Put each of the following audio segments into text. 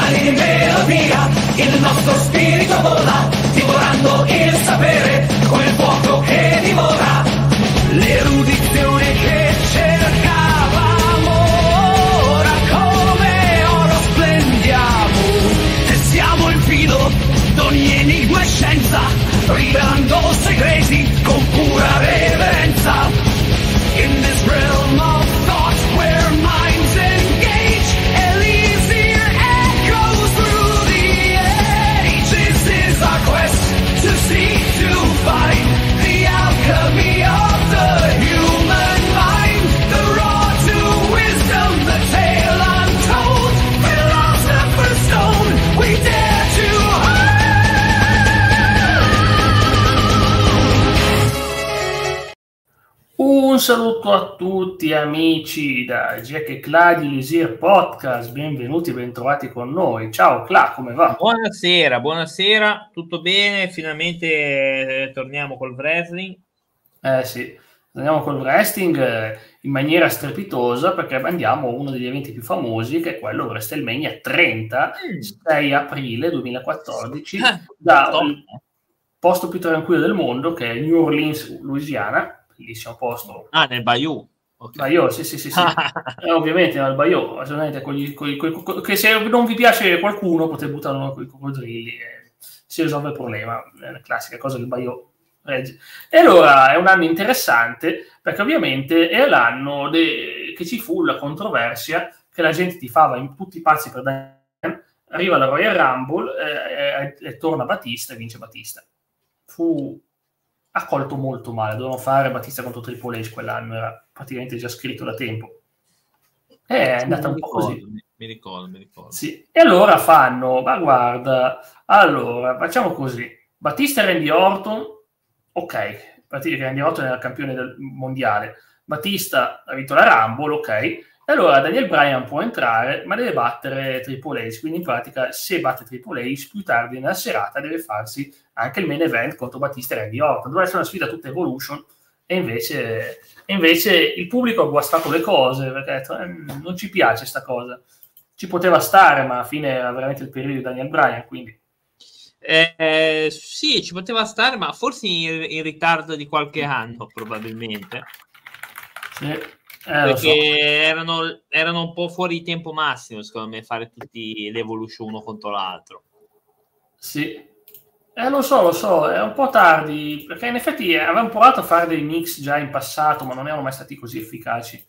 mani in melodia, il nostro spirito vola, divorando il sapere, come il fuoco che divora. L'erudizione che cercavamo, ora come oro splendiamo. Tessiamo il filo d'ogni enigma e scienza, rivelando segreti con pura reverenza. In this realm of thought where minds engage, Elysium echoes through the ages. Is our quest to seek to find the alchemy of the human mind, the raw to wisdom, the tale untold, philosopher's stone we dare to hold. Un saluto a tutti amici da Jack e Cla di Lisir Podcast, benvenuti e bentrovati con noi. Ciao Cla, come va? Buonasera, tutto bene? Finalmente torniamo col wrestling. Sì, torniamo col wrestling in maniera strepitosa perché andiamo a uno degli eventi più famosi, che è quello WrestleMania 30, 6 aprile 2014, dal posto più tranquillo del mondo, che è New Orleans, Louisiana. Bellissimo posto. Nel Bayou. Okay. Bayou, sì. Ovviamente nel Bayou, che se non vi piace qualcuno potete buttarlo con i coccodrilli e si risolve il problema. È la classica cosa del Bayou. E allora è un anno interessante perché ovviamente è l'anno che ci fu la controversia che la gente tifava in tutti i pazzi per Daniel. Arriva la Royal Rumble e torna Batista e vince Batista. Fu accolto molto male, dovevano fare Batista contro Triple H quell'anno, era praticamente già scritto da tempo. È andata un po' così. Mi ricordo. Sì. E allora fanno, ma guarda, allora facciamo così, Batista e Randy Orton, ok, Randy Orton era campione del mondiale, Batista ha vinto la Rumble, ok, e allora Daniel Bryan può entrare, ma deve battere Triple H, quindi in pratica se batte Triple H più tardi nella serata deve farsi anche il main event contro Batista e Randy Orton. Doveva essere una sfida tutta Evolution e invece il pubblico ha guastato le cose perché ha detto, non ci piace sta cosa. Ci poteva stare, ma alla fine era veramente il periodo di Daniel Bryan, quindi sì, ci poteva stare, ma forse in ritardo di qualche anno probabilmente. Sì. Perché erano un po' fuori tempo massimo, secondo me, fare tutti l'Evolution uno contro l'altro. Sì, lo so, è un po' tardi, perché in effetti avevamo provato a fare dei mix già in passato, ma non erano mai stati così efficaci.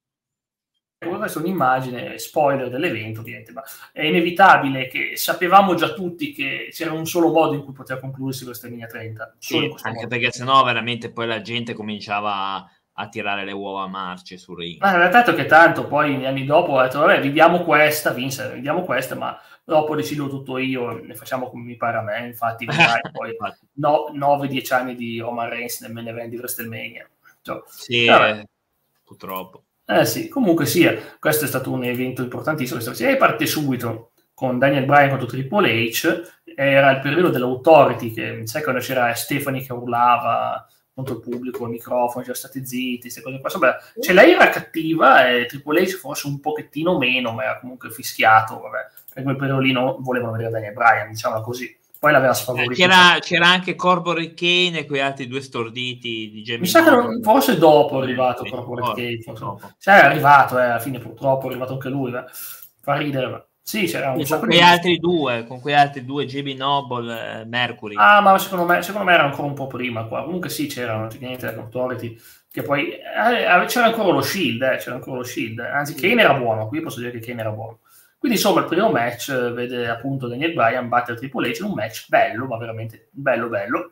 Questa è un'immagine, spoiler dell'evento, ovviamente, ma è inevitabile che sapevamo già tutti che c'era un solo modo in cui poteva concludersi WrestleMania 30. Sì, anche perché sennò veramente poi la gente cominciava a tirare le uova a marce sul ring. Ma in realtà è che tanto poi negli anni dopo ho detto vabbè, vediamo questa, ma dopo decido tutto io, ne facciamo come mi pare a me, infatti poi 9-10 anni di Roman Reigns nel main event di WrestleMania. Sì, purtroppo. Sì, comunque sia, questo è stato un evento importantissimo, e parte subito con Daniel Bryan contro Triple H, era il periodo dell'Authority, che sai quando c'era Stephanie che urlava contro il pubblico, il microfono, c'erano state zitti, queste cose qua. Vabbè, cioè lei era cattiva e Triple H forse un pochettino meno, ma era comunque fischiato, vabbè. Per quel periodo lì non volevano vedere Daniel Bryan, diciamola così. Poi l'aveva sfavorito. C'era anche Corporate Kane e quei altri due storditi di Jamie. Mi sa che forse dopo è arrivato Corporate Kane. Cioè è arrivato, alla fine purtroppo è arrivato anche lui. Fa ridere, ma sì, c'era un con quei altri due, JB Noble, Mercury. Ma secondo me era ancora un po' prima qua. Comunque sì, c'erano praticamente le Authority, che poi c'era ancora lo Shield, Anzi, Kane era buono, qui posso dire che Kane era buono. Quindi insomma il primo match vede appunto Daniel Bryan battere Triple H in un match bello, ma veramente bello.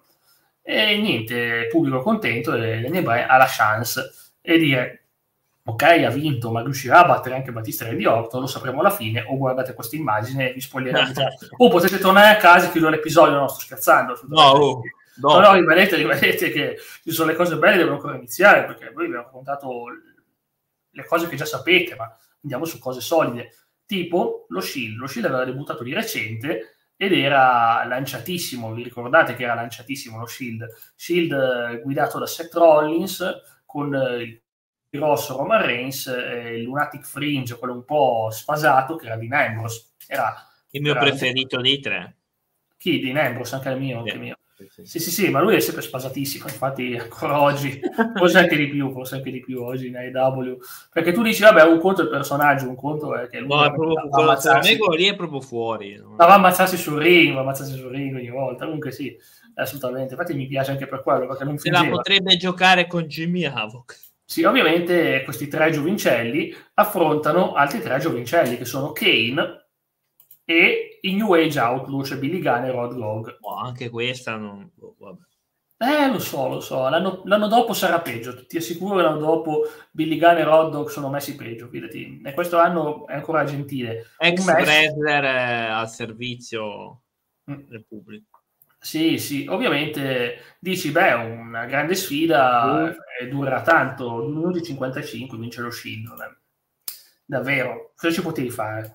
E niente, pubblico contento e Daniel Bryan ha la chance e dire ok, ha vinto, ma riuscirà a battere anche Batista e Randy Orton, lo sapremo alla fine, o guardate questa immagine e vi spoileremo già. O potete tornare a casa e chiudere l'episodio, no, sto scherzando. No, rimanete che ci sono le cose belle, devono ancora iniziare, perché voi vi abbiamo raccontato le cose che già sapete, ma andiamo su cose solide. Tipo lo Shield aveva debuttato di recente ed era lanciatissimo, vi ricordate che era lanciatissimo lo Shield guidato da Seth Rollins con il grosso Roman Reigns, il Lunatic Fringe, quello un po' sfasato che era Dean Ambrose, era Il mio preferito dei 3. Chi? Dean Ambrose, anche il mio, anche il mio. Sì, ma lui è sempre spasatissimo, infatti ancora oggi, forse anche di più oggi in AEW, perché tu dici, vabbè, un conto è il personaggio, un conto è che lui no, è proprio quello lì è proprio fuori. No? Ma va a ammazzarsi sul ring ogni volta, comunque sì, assolutamente, infatti mi piace anche per quello, perché non se la potrebbe giocare con Jimmy Havoc. Sì, ovviamente questi 3 giovincelli affrontano altri 3 giovincelli, che sono Kane e i New Age Outlaw, cioè Billy Gunn e Road Dogg. Anche questa non... vabbè. Lo so. L'anno dopo sarà peggio. Ti assicuro che l'anno dopo Billy Gunn e Road Dogg sono messi peggio, fidati. E questo anno è ancora gentile. Ex wrestler al servizio del pubblico. Sì, ovviamente dici, beh, una grande sfida, durerà tanto, 2 minuti e 55, vince lo Shield. Davvero, cosa ci potevi fare?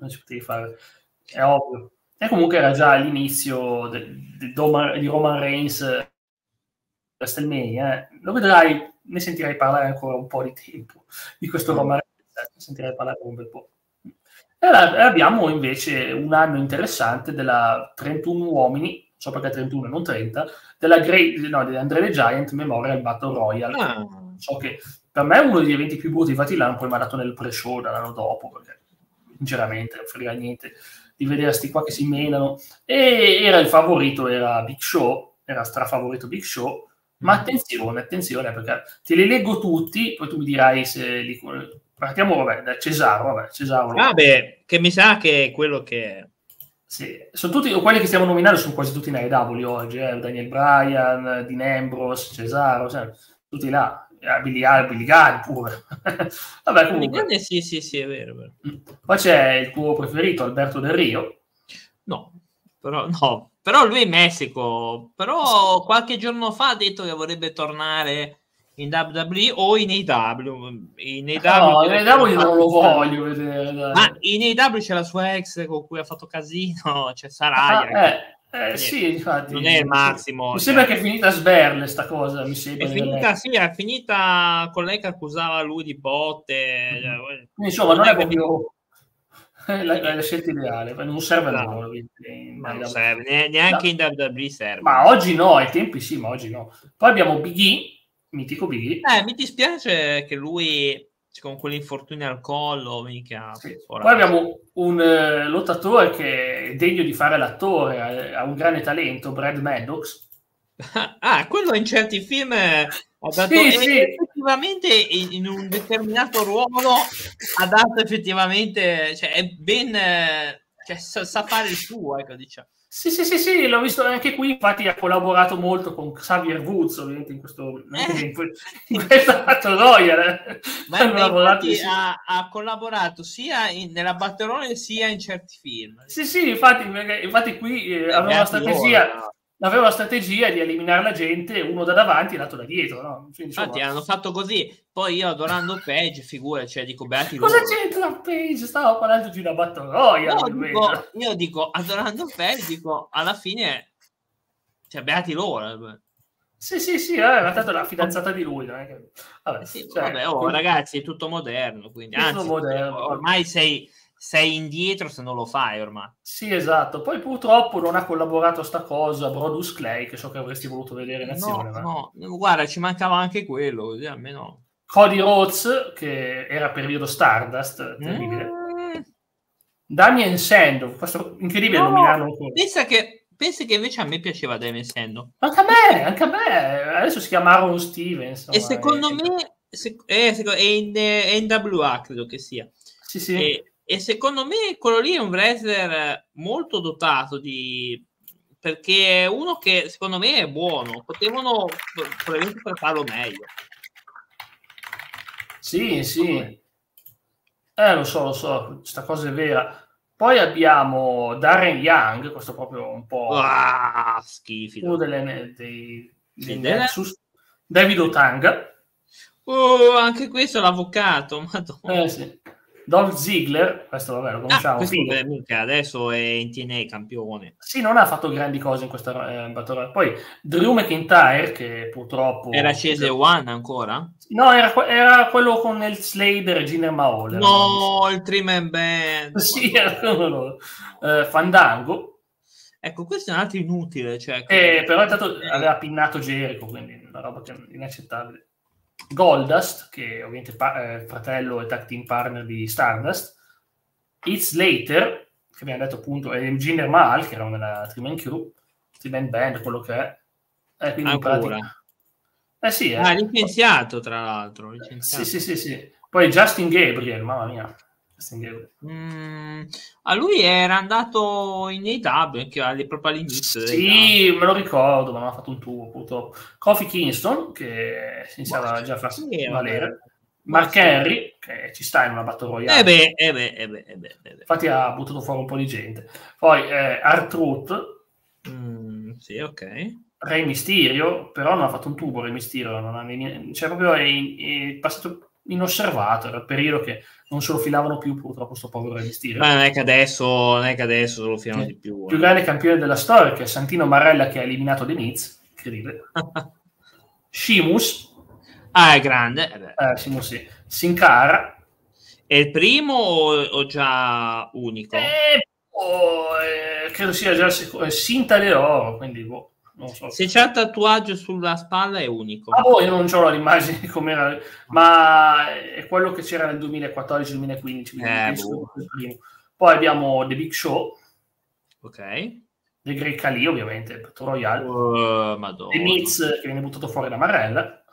È ovvio. E comunque era già l'inizio di Roman Reigns WrestleMania, lo vedrai, ne sentirai parlare ancora un po' di tempo di questo Roman Reigns, ne sentirai parlare un bel po'. E abbiamo invece un anno interessante della 31 uomini, so perché 31 e non 30, della Andre the Giant Memorial Battle Royale. So che per me è uno degli eventi più motivati l'hanno poi mandato nel pre-show dall'anno dopo, perché sinceramente non frega niente di vedere sti qua che si menano. E era il favorito, era Big Show, era strafavorito Big Show, ma attenzione, perché te li leggo tutti, poi tu mi dirai se li... Partiamo, da Cesaro. Che mi sa che è quello che... Sì, sono tutti quelli che stiamo nominando, sono quasi tutti in AEW oggi, Daniel Bryan, Dean Ambrose, Cesaro, tutti là, Billy Gunn pure. Vabbè, comunque. Sì, è vero. Poi c'è il tuo preferito, Alberto Del Rio. No, però lui è in Messico, però qualche giorno fa ha detto che vorrebbe tornare in WWE o in AEW. In AEW non lo voglio vedere. Ma in AEW c'è la sua ex con cui ha fatto casino, c'è Saraya. Sì, infatti. Non è il massimo. Mi sembra che è finita a sberle sta cosa, mi sembra. È finita con lei che accusava lui di botte. Insomma, non è proprio la scelta ideale, non serve a nulla. Non serve, neanche in WWE serve. Ma oggi no, ai tempi sì, ma oggi no. Poi abbiamo Big E, mitico Big E. Mi dispiace che lui con quell'infortunio al collo Poi abbiamo un lottatore che è degno di fare l'attore, ha un grande talento, Brad Maddox. Quello in certi film ha dato effettivamente in un determinato ruolo ha dato effettivamente, cioè è ben sa fare il suo, ecco, diciamo. Sì, l'ho visto anche qui, infatti ha collaborato molto con Xavier Woods, ovviamente in questa Battle Royale. Ha collaborato sia nella Battle Royale sia in certi film. Sì, infatti qui aveva la strategia di eliminare la gente, uno da davanti e l'altro da dietro, no? Quindi, infatti hanno fatto così. Poi io adorando Page, figura, cioè dico beati cosa loro. c'entra Page? Stavo parlando di una Battle Royale. Io dico adorando Page, dico alla fine, cioè beati loro. Sì, era stata la fidanzata di lui. Ragazzi, è tutto moderno, quindi anzi, ormai sei indietro se non lo fai ormai. Sì, esatto. Poi purtroppo non ha collaborato a sta cosa Brodus Clay, che so che avresti voluto vedere in azione. No, guarda, ci mancava anche quello, così almeno. Cody Rhodes, che era periodo Stardust, terribile. Damien Sandow, questo incredibile nominarlo ancora. Pensa che invece a me piaceva Damien Sandow. Anche a me. Adesso si chiama Aaron Stevens. E secondo me è in NWA, credo che sia. Sì. E secondo me quello lì è un wrestler molto dotato perché è uno che secondo me è buono. Potevano probabilmente farlo meglio. Sì. Lo so, questa cosa è vera. Poi abbiamo Darren Young, questo proprio un po' schifi. Uno dei Nexus. David Otanga. Anche questo è l'avvocato. Sì. Dolph Ziggler, questo vabbè lo conosciamo, mica, adesso è in TNA campione. Sì, non ha fatto grandi cose in questa Battle Royale. Poi Drew McIntyre, che purtroppo... Era scese One ancora? No, era quello con il Slater e Jinder Mahal. No, il Trim Band. Sì, era quello. Fandango. Ecco, questo è un altro inutile. Cioè, però intanto aveva pinnato Jericho, quindi una roba inaccettabile. Goldust, che ovviamente è fratello e tag team partner di Stardust. Heath Slater, che abbiamo detto appunto, e Jinder Mahal, che erano nella Three-Man Crew, Three-Man Band, quello che è. Quindi ancora? Sì, licenziato, tra l'altro. Licenziato. Sì. Poi Justin Gabriel, mamma mia. Justin Gabriel. A lui era andato in AEW, proprio all'inizio. Sì, me lo ricordo, ma non ha fatto un tubo, purtroppo. Kofi Kingston, che si iniziava già a farsi valere. Mark Henry, che ci sta in una Battle Royale. Infatti ha buttato fuori un po' di gente. Poi R-Truth. Sì, ok. Rey Mysterio, però non ha fatto un tubo Rey Mysterio, cioè proprio è passato inosservato, era il periodo che non se lo filavano più purtroppo sto povero Rey Mysterio. Ma non è che adesso se lo filano di più. Più grande campione della storia, che è Santino Marella, che ha eliminato The Miz, incredibile. Sheamus. È grande. Sheamus sì. Sin Cara. È il primo o già unico? Credo sia già il secondo, Cinta de Oro, quindi non so. Se c'è il tatuaggio sulla spalla è unico. Io non ho l'immagine com'era, ma è quello che c'era nel 2014-2015. Poi abbiamo The Big Show, ok, The Great Khali, ovviamente, Battle Royale, Madonna. The Miz, che viene buttato fuori da Marella,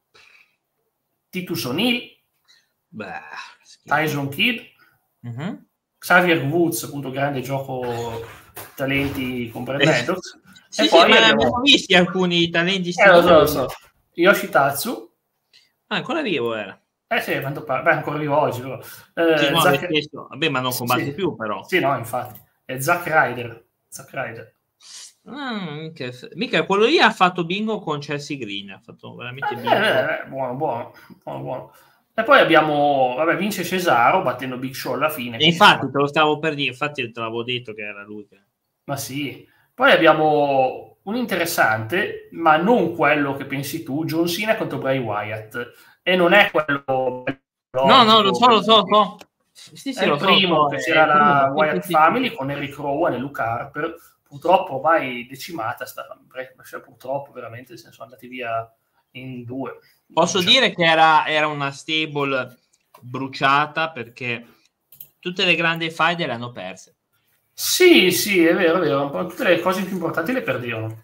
Titus O'Neil, Tyson Kidd, Xavier Woods, appunto grande gioco talenti con Brad Maddox. Sì, poi abbiamo visti alcuni talenti lo so. Yoshitatsu, ancora vivo era. Sì, ancora vivo oggi però. Vabbè, ma non combatte più però. Sì, no, infatti. E Zack Ryder. Mica quello lì ha fatto bingo con Chelsea Green, ha fatto veramente bingo. Buono. E poi abbiamo, vince Cesaro battendo Big Show alla fine. E infatti te lo stavo per dire, infatti te l'avevo detto che era lui. Ma sì. Poi abbiamo un interessante, ma non quello che pensi tu, John Cena contro Bray Wyatt. E non è quello... No, lo so. Sì, è il primo che c'era la Wyatt Family con Eric Rowan e Luke Harper. Purtroppo ormai decimata purtroppo veramente se ne sono andati via in due. Posso dire che era una stable bruciata perché tutte le grandi faide le hanno perse. Sì, è vero. Un po' tutte le cose più importanti le perdevano.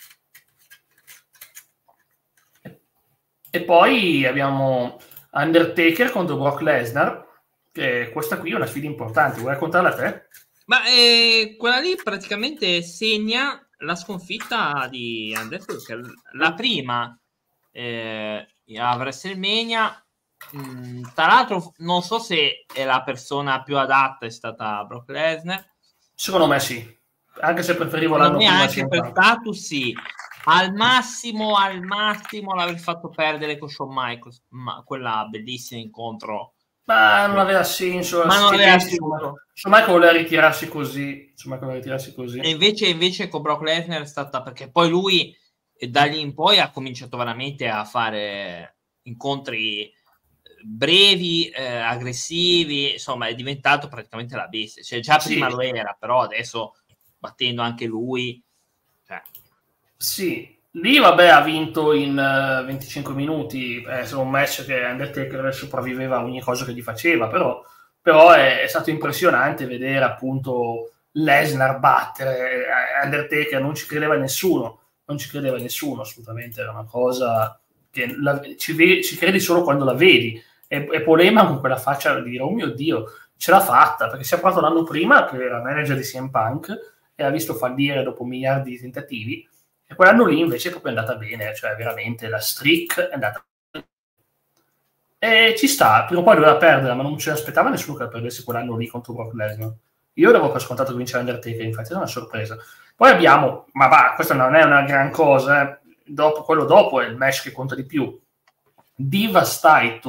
E poi abbiamo Undertaker contro Brock Lesnar, che questa qui è una sfida importante. Vuoi raccontarla a te? Ma quella lì praticamente segna la sconfitta di Undertaker. La prima a WrestleMania. Tra l'altro non so se è la persona più adatta è stata Brock Lesnar. Secondo me sì, anche se preferivo l'anno prima. Anche per status sì. Al massimo l'aver fatto perdere con Shawn Michaels, quella bellissima incontro. Ma non aveva senso. Shawn Michaels voleva ritirarsi così. E invece con Brock Lesnar è stata, perché poi lui da lì in poi ha cominciato veramente a fare incontri brevi, aggressivi, insomma è diventato praticamente la bestia, cioè già prima lo era, però adesso battendo anche lui, cioè. Sì, lì ha vinto in 25 minuti, è un match che Undertaker sopravviveva a ogni cosa che gli faceva, però è stato impressionante vedere appunto Lesnar battere Undertaker, non ci credeva nessuno assolutamente, era una cosa che ci credi solo quando la vedi. E Polema con quella faccia di dire, oh mio Dio, ce l'ha fatta, perché si è provato l'anno prima, che era manager di CM Punk, e ha visto fallire dopo miliardi di tentativi, e quell'anno lì invece è proprio andata bene, cioè veramente la streak è andata bene. E ci sta, prima o poi doveva perdere, ma non ce l'aspettava nessuno che la perdesse quell'anno lì contro Brock Lesnar. Io avevo per scontato che vincere Undertaker, infatti è una sorpresa. Poi abbiamo, questa non è una gran cosa, quello dopo è il match che conta di più. Divas Title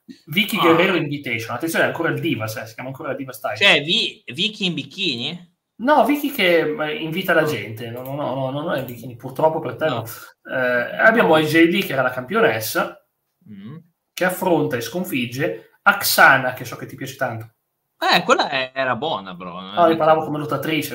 Vicky Guerrero Invitation, attenzione, è ancora il Divas, si chiama ancora Divas Title. Cioè, Vicky in bikini? No, Vicky che invita la gente, no, non è in bikini, purtroppo per te no. Abbiamo AJ Lee che era la campionessa, che affronta e sconfigge Aksana, che so che ti piace tanto. Quella era buona, bro. No, io parlavo come lottatrice.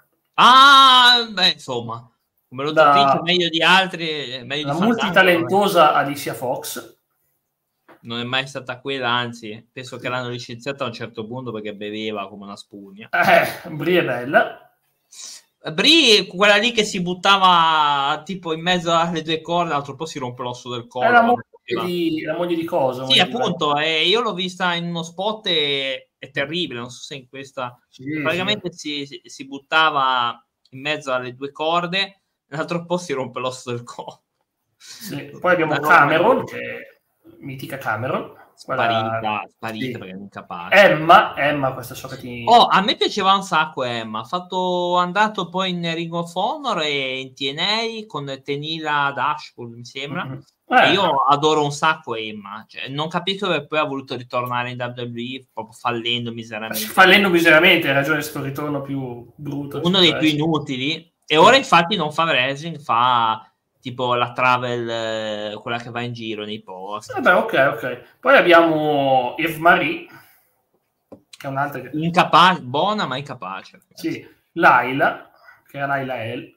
Beh, insomma, come lottatrice meglio di altri. Meglio la di multitalentosa Alicia Fox. Non è mai stata quella, anzi, penso che l'hanno licenziata a un certo punto perché beveva come una spugna. Brie è bella. Brie, quella lì che si buttava tipo in mezzo alle due corde, l'altro po' si rompe l'osso del collo. È la moglie di cosa? Sì, appunto, io l'ho vista in uno spot e è terribile, non so se in questa... praticamente sì. Si buttava in mezzo alle due corde, l'altro po' si rompe l'osso del collo. Sì. Poi abbiamo Cameron, che mitica Cameron, sparita sì. Perché è incapace. Emma, questa so che ti... a me piaceva un sacco Emma, andato poi in Ring of Honor e in TNA con Tenila Dashwood, mi sembra. Io adoro un sacco Emma, cioè, non capisco perché poi ha voluto ritornare in WWE proprio fallendo miseramente. Hai ragione, questo ritorno più brutto, uno dei più inutili, e ora infatti non fa wrestling, fa tipo la travel, quella che va in giro nei posti. Vabbè, ok. Poi abbiamo Eve Marie, che è un'altra che... incapace, buona ma incapace. Sì, Laila, che era Laila L.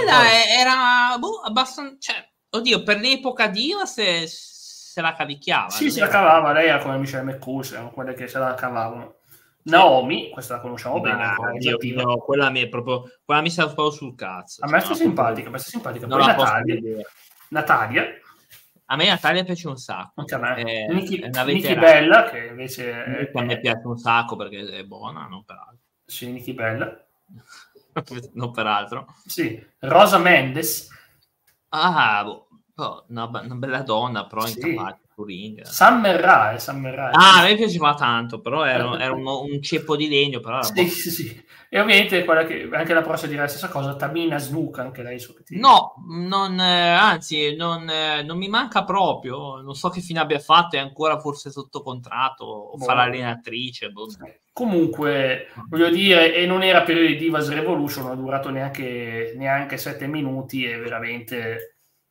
Era abbastanza, cioè, oddio, per l'epoca Diva se la cavicchiava. Sì, se la cavava, lei era come Michelle McCool, erano quelle che se la cavavano. Naomi, questa la conosciamo bene. Quella mi sta proprio sul cazzo. A me sta simpatica. Poi Natalia. A me Natalia piace un sacco. Anche a me. Nikki Bella, che invece... a me piace un sacco perché è buona, non per altro. Sì, Nikki Bella. Non per altro. Sì, Rosa Mendes. Una bella donna, però incapace. Summer Rae. A me piaceva tanto, però era un ceppo di legno, però era sì. E ovviamente quella che anche la prossima dirà la stessa cosa, Tamina Snuka, anche lei anzi non mi manca proprio, non so che fine abbia fatto, è ancora forse sotto contratto o fa l'allenatrice. Comunque voglio dire, e non era periodo di Divas Revolution, non è durato neanche 7 minuti e veramente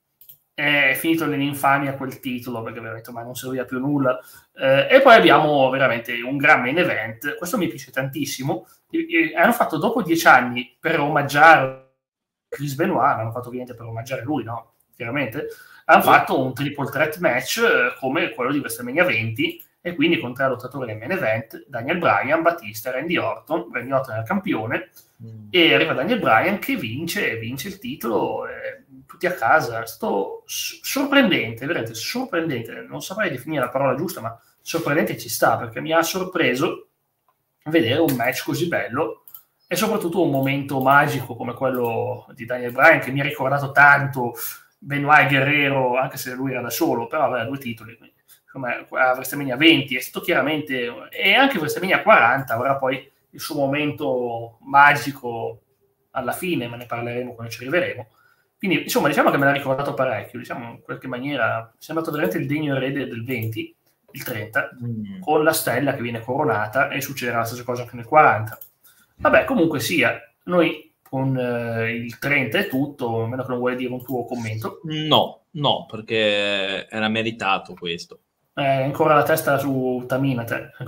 è finito nell'infamia quel titolo, perché veramente ma non serviva più nulla. E poi abbiamo veramente un gran main event, questo mi piace tantissimo. Hanno fatto dopo 10 anni per omaggiare Chris Benoit, hanno fatto ovviamente per omaggiare lui, no? Chiaramente hanno fatto un triple threat match come quello di WrestleMania 20, e quindi con 3 lottatori nel main event: Daniel Bryan, Batista, Randy Orton era campione, e arriva Daniel Bryan che vince il titolo, tutti a casa. È stato sorprendente, veramente sorprendente, non saprei definire la parola giusta, ma sorprendente ci sta, perché mi ha sorpreso vedere un match così bello e soprattutto un momento magico come quello di Daniel Bryan, che mi ha ricordato tanto Benoit Guerrero, anche se lui era da solo, però aveva 2 titoli, quindi, come a WrestleMania 20 è stato chiaramente, e anche WrestleMania 40 avrà poi il suo momento magico alla fine, ma ne parleremo quando ci arriveremo. Quindi insomma diciamo che me l'ha ricordato parecchio, diciamo in qualche maniera è sembrato veramente il degno erede del 20, il 30, con la stella che viene coronata, e succederà la stessa cosa anche nel 40. Vabbè, comunque sia, noi con il 30 è tutto, a meno che non vuoi dire un tuo commento. No, perché era meritato questo. Ancora la testa su Tamina,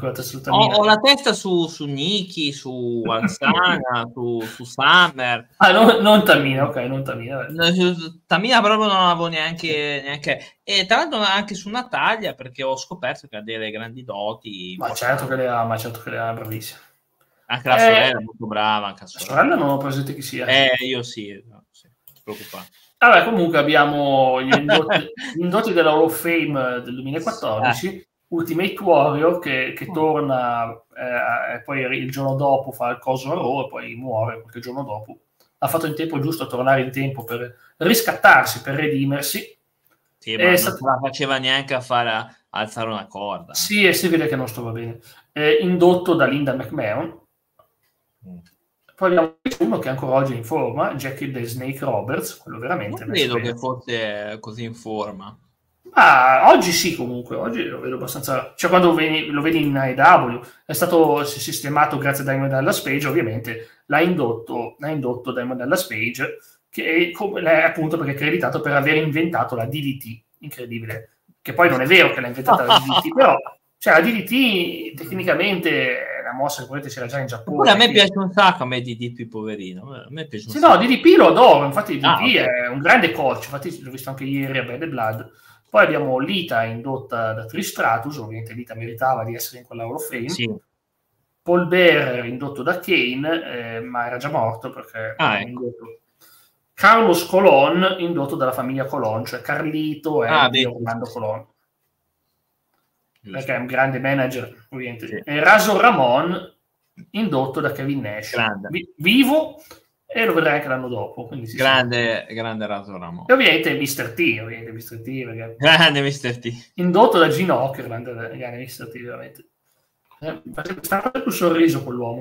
Ho la testa su Nikki, su Alzana, su Summer. Non Tamina, ok, non Tamina. Tamina proprio non avevo neanche. E tra l'altro anche su Natalia, perché ho scoperto che ha delle grandi doti. Ma certo che le ha, bravissima. Anche la sorella è molto brava. Anche la sorella non ho presente chi sia. Io sì, non preoccupare. Vabbè, comunque abbiamo gli indotti della Hall of Fame del 2014, Ultimate Warrior che torna e poi il giorno dopo fa il coso a Raw e poi muore qualche giorno dopo. Ha fatto in tempo giusto a tornare in tempo per riscattarsi, per redimersi. Sì, ma non la faceva neanche a alzare una corda. Sì, e si vede che non stava bene. Indotto da Linda McMahon. Poi abbiamo uno che ancora oggi è in forma, Jackie the Snake Roberts, quello veramente... Non credo che fosse così in forma. Oggi sì, comunque, oggi lo vedo abbastanza... Cioè, quando lo vedi in AEW, è stato sistemato grazie a Diamond Dallas Page, ovviamente, l'ha indotto Diamond Dallas Page, che è appunto perché è accreditato per aver inventato la DDT, incredibile. Che poi non è vero che l'ha inventata la DDT, però... Cioè, la DDT tecnicamente è una mossa che volete c'era già in Giappone. Pure a me piace un sacco, a me DDP, poverino. A me piace un sì, sacco. no, DDP lo adoro, infatti DDP okay. è un grande coach, infatti l'ho visto anche ieri a Bad Blood. Poi abbiamo Lita indotta da Trish Stratus, ovviamente Lita meritava di essere in quella Hall of Fame. Sì. Paul Bearer indotto da Kane, ma era già morto perché indotto. Carlos Colon indotto dalla famiglia Colon, cioè Carlito e Orlando Colon. Perché è un grande manager, ovviamente. Sì. E Razor Ramon indotto da Kevin Nash. Vivo, e lo vedrai anche l'anno dopo. Quindi grande Razor Ramon. E ovviamente Mr. T, perché... Grande Mr. T. Indotto da Gene Okerlund, grande Mr. T, veramente. Sta sempre più sorriso quell'uomo,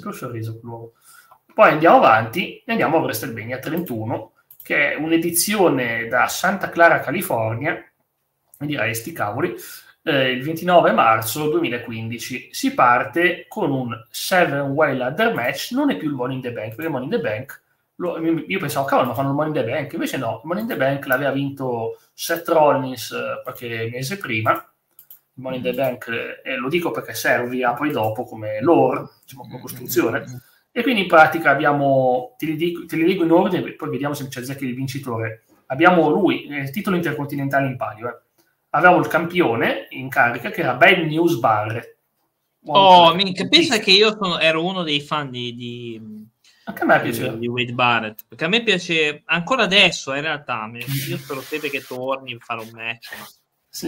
Poi andiamo avanti e andiamo a WrestleMania 31, che è un'edizione da Santa Clara, California, e direi sti cavoli, il 29 marzo 2015. Si parte con un 7-way ladder match, non è più il Money in the Bank, perché Money in the Bank, io pensavo, cavolo, ma fanno il Money in the Bank, invece no, il Money in the Bank l'aveva vinto Seth Rollins qualche mese prima, il Money in the Bank, lo dico perché servirà poi dopo come lore, diciamo come costruzione, e quindi in pratica abbiamo, te li leggo in ordine, poi vediamo se ci azzecchi il vincitore. Abbiamo lui, il titolo intercontinentale in palio, Avevamo il campione in carica che era Bad News Barrett. Minchia, pensa che io ero uno dei fan di anche a me piace di Wade Barrett, perché a me piace ancora adesso, in realtà io spero sempre che torni a fare un match. Sì.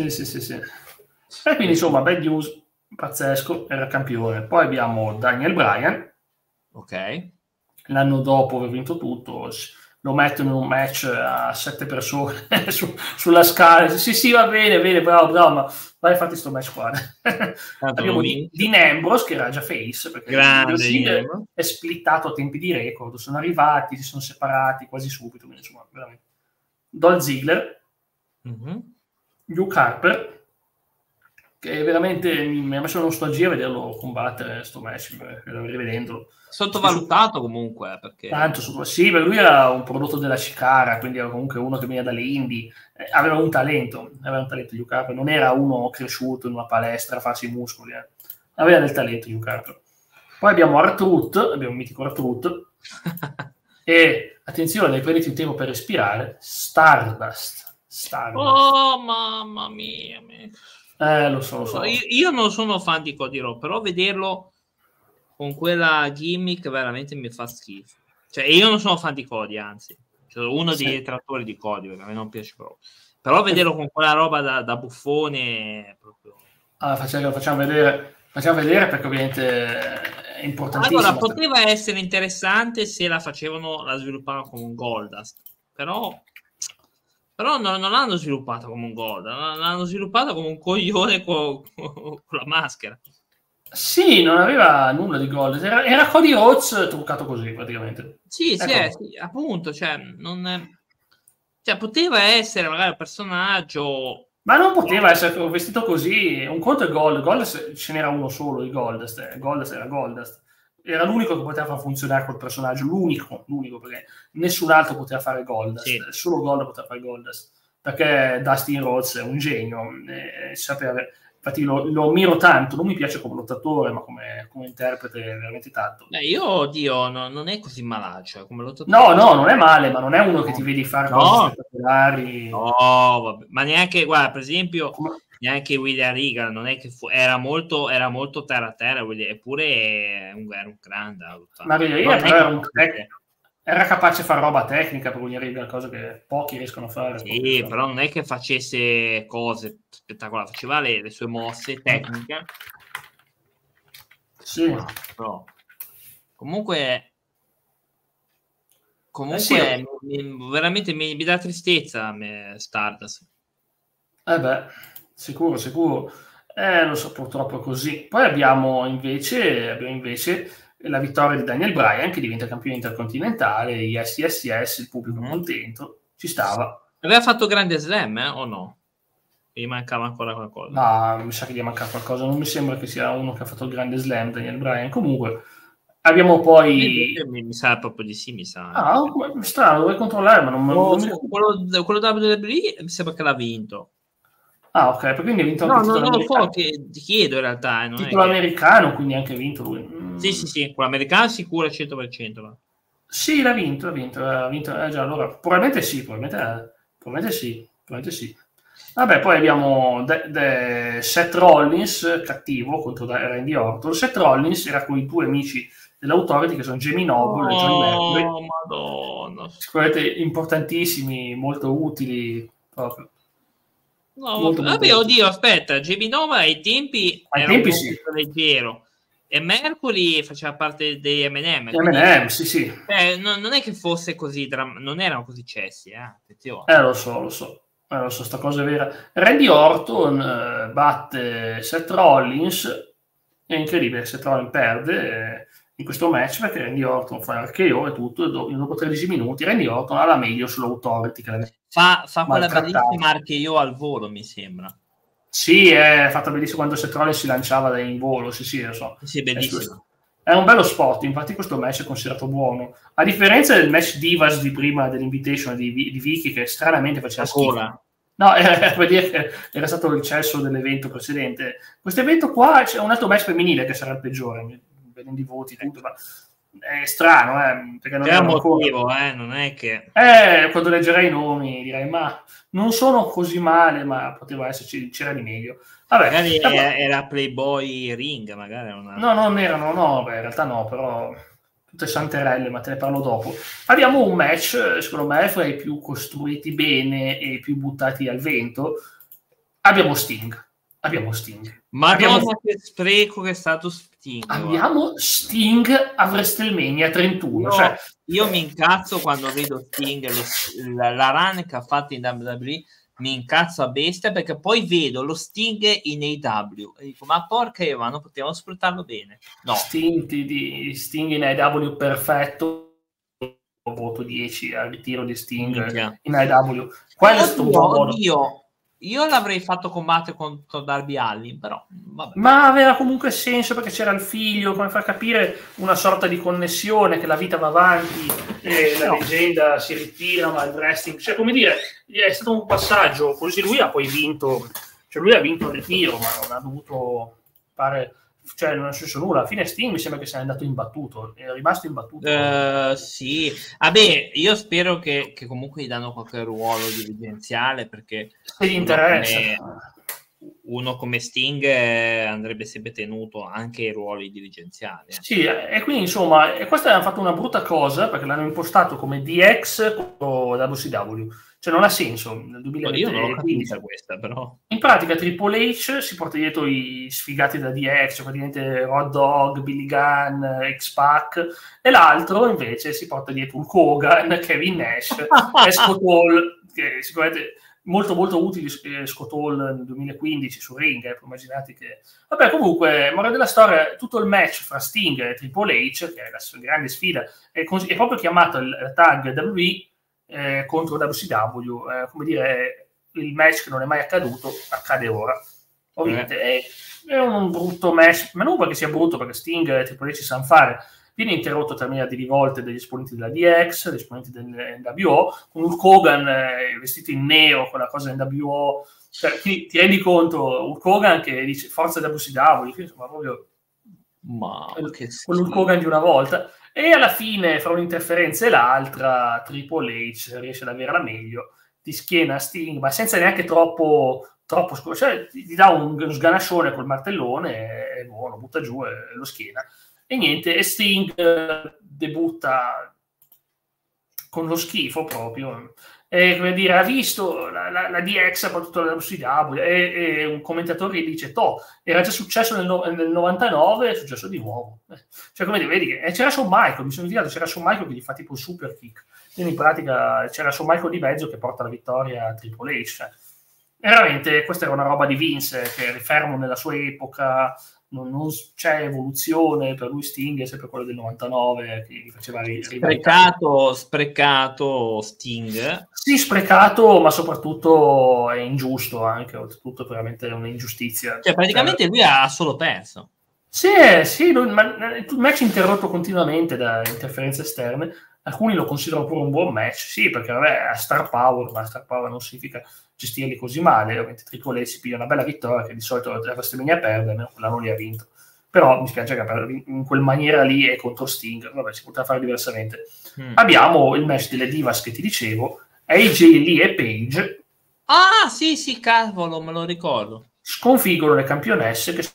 E quindi insomma Bad News, pazzesco, era campione. Poi abbiamo Daniel Bryan, ok, l'anno dopo aveva vinto tutto, lo mettono in un match a 7 persone sulla scala. Sì, va bene, bravo, ma vai fatti sto match qua. Abbiamo Dean Ambrose, che era già face, perché il è splittato a tempi di record, sono arrivati, si sono separati quasi subito, quindi insomma, veramente. Dolph Ziggler, Luke Harper, che veramente mi ha messo nostalgia vederlo combattere sto match, rivedendolo. Sottovalutato comunque, perché tanto sì, per lui era un prodotto della Cicara, quindi era comunque uno che veniva dalle indie, aveva un talento Luke Harper, non era uno cresciuto in una palestra a farsi i muscoli, aveva del talento Luke Harper. Poi abbiamo R-Truth, abbiamo un mitico R-Truth e attenzione, prenditi un tempo per respirare, Stardust. Oh mamma mia, lo so. Io non sono fan di Cody Rhodes, però vederlo con quella gimmick veramente mi fa schifo. Cioè, io non sono fan di Cody, anzi, sono uno dei detrattori di Cody, perché a me non piace proprio. Però vederlo con quella roba da buffone proprio... facciamo vedere perché ovviamente è importantissimo. Allora, poteva essere interessante se la sviluppavano come un Goldust, però non l'hanno sviluppata come un Goldust, l'hanno sviluppata come un coglione con la maschera. Sì, non aveva nulla di gol, era Cody Rhodes truccato così praticamente. Sì, appunto, cioè poteva essere magari un personaggio, ma non poteva essere vestito così. Un conto è Goldust ce n'era uno solo di Goldust era Goldust, era l'unico che poteva far funzionare quel personaggio, l'unico perché nessun altro poteva fare Goldust, solo Gold poteva fare Goldust, perché Dustin Rhodes è un genio, infatti lo ammiro tanto, non mi piace come lottatore, ma come interprete veramente tanto. Non è così malaccio come lottatore. No, non è male, ma non è uno che ti vedi fare cose spettacolari. No, vabbè. Ma neanche, guarda, per esempio, neanche William Regal, non è che era molto terra a terra, eppure era un grande. Ma William Regal era capace di fare roba tecnica per William Regal, cose che pochi riescono a fare. Sì, però non è che facesse cose spettacolari, faceva le sue mosse tecniche. Sì. Però, comunque veramente mi dà tristezza Stardust. Sicuro. Lo so, purtroppo è così. Poi abbiamo invece la vittoria di Daniel Bryan, che diventa campione intercontinentale, yes, il pubblico contento, ci stava. Aveva fatto grande slam, o no? Gli mancava ancora qualcosa. No, mi sa che gli manca qualcosa. Non mi sembra che sia uno che ha fatto il grande slam, Daniel Bryan. Comunque, abbiamo poi... Mi sa proprio di sì, mi sa. Ah, strano, dovrei controllare, ma non mi ricordo. Quello WWE mi sembra che l'ha vinto. Ah, ok, perché quindi ha vinto anche il titolo americano. Ti chiedo in realtà. Non titolo americano, quindi ha anche vinto lui. Sì, quello americano sicuro al 100%. Sì, l'ha vinto. Già, allora, probabilmente sì. Vabbè, poi abbiamo Seth Rollins, cattivo, contro Randy Orton. Seth Rollins era con i due amici dell'Authority, che sono Jamie Noble e Johnny Mercury. Oh, madonna. Sicuramente importantissimi, molto utili, proprio. Oddio, aspetta, Jamie Noble ai tempi era un po' leggero. E Mercury faceva parte degli M&M. M&M, sì. Non è che fosse così, non erano così cessi, attenzione. Lo so, sta cosa è vera. Randy Orton batte Seth Rollins, è incredibile, Seth Rollins perde in questo match perché Randy Orton fa il RKO e tutto, dopo 13 minuti Randy Orton ha la meglio sull'Authority. Fa quella bellissima RKO al volo, mi sembra. Sì, è fatta benissimo quando Seth Rollins si lanciava in volo, sì, lo so. Sì, bellissimo. È un bello spot, infatti questo match è considerato buono. A differenza del match Divas di prima dell'Invitation di Vicky, che stranamente faceva schifo. No, per dire che era stato il cesso dell'evento precedente. Questo evento qua c'è un altro match femminile che sarà il peggiore, vedendo i voti, tutto, ma è strano, perché non è un motivo, non è che... quando leggerai i nomi direi, ma non sono così male, ma poteva esserci, c'era di meglio. Vabbè, magari era Playboy Ring, magari no, non erano, in realtà no, però tutte santerelle, ma te ne parlo dopo. Abbiamo un match, secondo me, fra i più costruiti bene e più buttati al vento. Abbiamo Sting. Madonna, che spreco che è stato Sting. Abbiamo Sting a WrestleMania 31. Io mi incazzo quando vedo Sting, la run che ha fatto in WWE, mi incazzo a bestia, perché poi vedo lo Sting in AEW e dico, ma porca io, ma non potevano sfruttarlo bene. No. Sting in AEW perfetto, voto 10 al ritiro di Sting in AEW. Quello è stato un buon modo. Io l'avrei fatto combattere contro Darby Allin, però vabbè. Ma aveva comunque senso perché c'era il figlio, come far capire una sorta di connessione, che la vita va avanti e la leggenda si ritira, ma il wrestling, cioè come dire, è stato un passaggio, così lui ha poi vinto, cioè lui ha vinto il ritiro, ma non ha dovuto fare, cioè non è successo nulla. Alla fine Sting mi sembra che sia andato imbattuto, è rimasto imbattuto. Sì, vabbè, io spero che comunque gli danno qualche ruolo dirigenziale, perché se gli interessa. Uno come Sting andrebbe sempre tenuto anche ai ruoli dirigenziali. Sì, e quindi insomma, questa hanno fatto una brutta cosa perché l'hanno impostato come DX o WCW. Cioè non ha senso nel 2015. Io non l'ho capita questa, però. In pratica Triple H si porta dietro i sfigati da DX, praticamente Road Dogg, Billy Gunn, X-Pac, e l'altro invece si porta dietro Hulk Hogan, Kevin Nash e Scott Hall, che sicuramente molto molto utili Scott Hall nel 2015 su Ring, immaginate che... Vabbè, comunque, morale della storia, tutto il match fra Sting e Triple H, che è la grande sfida, è proprio chiamato il tag WWE contro WCW, come dire, il match che non è mai accaduto accade ora. Ovviamente è un brutto match, ma non perché sia brutto, perché Sting e Triple H sanno fare. Viene interrotto tra miliardi di volte degli esponenti della DX, degli esponenti dell'NWO, con Hulk Hogan vestito in nero con la cosa NWO, cioè, ti rendi conto, Hulk Hogan che dice forza WCW, insomma proprio quell'Hulk Hogan di una volta. E alla fine, fra un'interferenza e l'altra, Triple H riesce ad avere la meglio, ti schiena Sting, ma senza neanche troppo cioè ti dà uno sganascione col martellone e buono, butta giù e lo schiena. E niente, e Sting debutta con lo schifo proprio. E, come dire, ha visto la DX, ha battuto la WCW, e un commentatore gli dice, era già successo nel 99, è successo di nuovo. Cioè, come dire, vedi che c'era Shawn Michaels, mi sono dimenticato, c'era Shawn Michaels che gli fa tipo il super kick. Quindi in pratica c'era Shawn Michaels di mezzo che porta la vittoria a Triple H. Veramente, questa era una roba di Vince, che è fermo nella sua epoca, non c'è evoluzione, per lui Sting è sempre quello del 99 che gli faceva sprecato Sting. Sì, sprecato, ma soprattutto è ingiusto anche, oltretutto veramente è un'ingiustizia. Cioè praticamente lui ha solo perso. Sì, il match interrotto continuamente da interferenze esterne. Alcuni lo considerano pure un buon match, sì, perché vabbè, ha star power, ma star power non significa gestirli così male. Ovviamente Triple H si piglia una bella vittoria, che di solito la WrestleMania perde, almeno quell'anno lì ha vinto. Però mi spiace che in quel maniera lì è contro Sting, vabbè, si poteva fare diversamente. Abbiamo il match delle Divas che ti dicevo, AJ Lee e Paige. Ah, sì, cavolo, me lo ricordo. Sconfiggono le campionesse che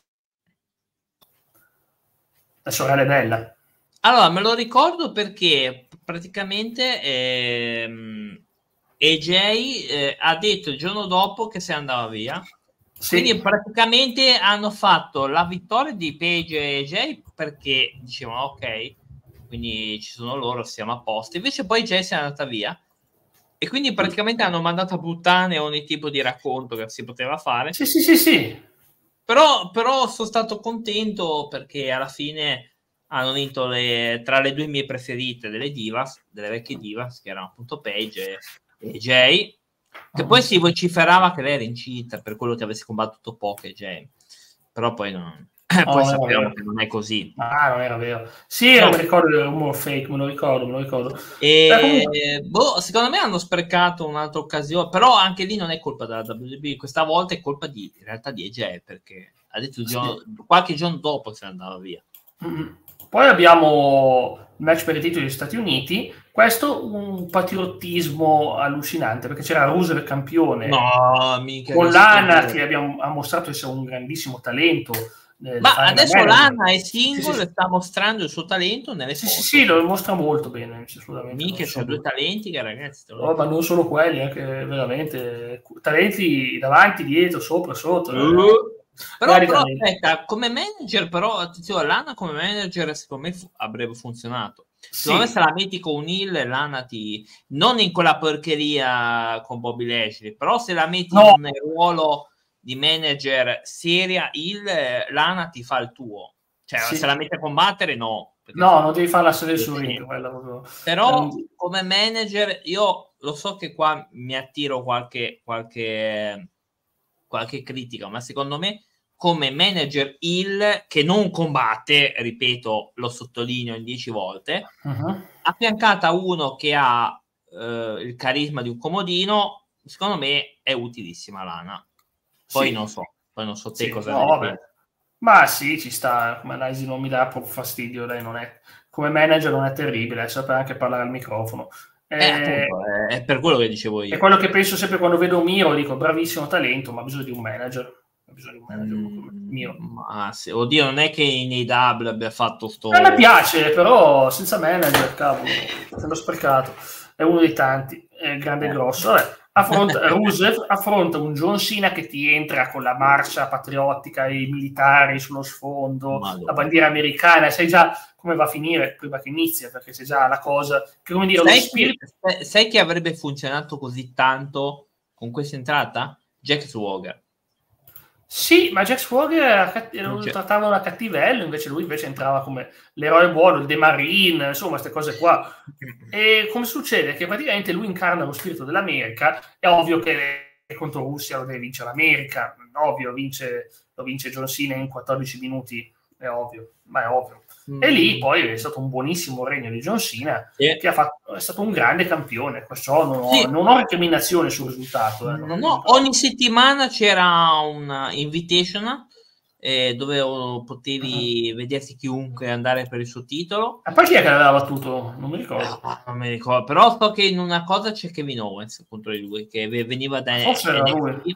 la sorella Bella. Allora, me lo ricordo perché praticamente AJ ha detto il giorno dopo che se andava via. Sì. Quindi praticamente hanno fatto la vittoria di Paige e AJ perché dicevano ok, quindi ci sono loro, siamo a posto. Invece poi AJ si è andata via e quindi praticamente hanno mandato a puttane ogni tipo di racconto che si poteva fare. Sì. Però sono stato contento perché alla fine hanno vinto tra le due mie preferite delle Divas, delle vecchie Divas, che erano appunto Paige e Jay, che poi si vociferava che lei era incinta per quello che avesse combattuto poco Jay, però poi non. Poi sappiamo che non è così. Non era vero. Sì, no. Mi ricordo il rumore fake, me lo ricordo. Secondo me hanno sprecato un'altra occasione, però anche lì non è colpa della WWE, questa volta è colpa in realtà di AJ, perché ha detto qualche giorno dopo se ne andava via. Poi abbiamo il match per il titolo degli Stati Uniti, questo un patriottismo allucinante, perché c'era Rusev campione, con Lana che ha mostrato essere un grandissimo talento. Ma adesso Lana è single e sta mostrando il suo talento nelle foto. Sì, lo mostra molto bene. Mica c'ha due talenti che ragazzi. Ma non solo quelli, anche veramente talenti davanti, dietro, sopra, sotto. Però aspetta, come manager, però attenzione, Lana come manager secondo me avrebbe funzionato. Secondo me se la metti con Hill, Lana non in quella porcheria con Bobby Lashley, però se la metti nel ruolo di manager seria, Lana ti fa il tuo. Cioè se la metti a combattere non devi farla sedere sul ring. Però come manager io lo so che qua mi attiro qualche critica, ma secondo me come manager heel che non combatte, ripeto, lo sottolineo in 10 volte, affiancata uno che ha il carisma di un comodino, secondo me è utilissima Lana. Poi non so te cosa ne pensi. Ma sì, ci sta, come analisi non mi dà proprio fastidio, lei non è, come manager non è terribile, sapeva anche parlare al microfono. Appunto, è per quello che dicevo io. È quello che penso sempre quando vedo Miro, dico bravissimo talento, ma ha bisogno di un manager. Miro. Ma sì, oddio, non è che in AEW abbia fatto sto. A me piace, però senza manager, cavolo, l'ho sprecato. È uno dei tanti, è grande e grosso. Vabbè. Rusev affronta un John Cena che ti entra con la marcia patriottica e i militari sullo sfondo, la bandiera americana, sai già come va a finire prima che inizia, perché c'è già la cosa che, come dire, sai che avrebbe funzionato così tanto con questa entrata? Jack Swagger. Sì, ma Jack Swagger lo trattava da cattivello, invece lui entrava come l'eroe buono, il The Marine, insomma, queste cose qua. E come succede? Che praticamente lui incarna lo spirito dell'America, è ovvio che contro Russia lo deve vincere l'America, ovvio, lo vince John Cena in 14 minuti, è ovvio, ma è ovvio. E lì poi è stato un buonissimo regno di John Cena, che è stato un grande campione, perciò non ho recriminazione sul risultato. Ogni settimana c'era un invitational dove potevi vedersi chiunque andare per il suo titolo. E poi chi è che l'aveva battuto? Non mi ricordo. Non mi ricordo, però so che in una cosa c'è Kevin Owens contro di lui, che veniva da forse era lui.